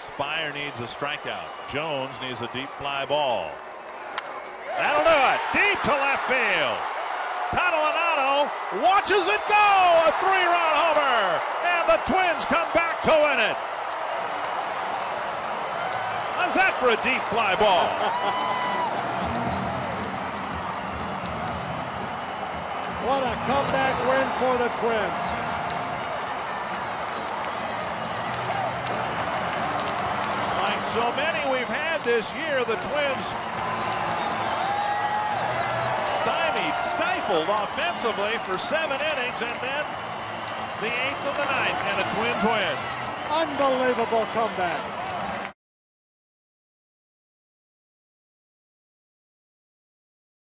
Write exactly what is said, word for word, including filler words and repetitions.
Spire needs a strikeout. Jones needs a deep fly ball. That'll do it. Deep to left field. Catalanado watches it go. A three-run homer. And the Twins come back to win it. How's that for a deep fly ball? What a comeback win for the Twins. Like so many we've had this year, the Twins stymied, stifled offensively for seven innings, and then the eighth of the ninth, and the Twins win. Unbelievable comeback.